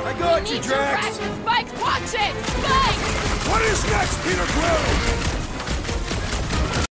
I got We you, need to Drax! rack the spikes! Watch it! Spikes! What is next, Peter Quill?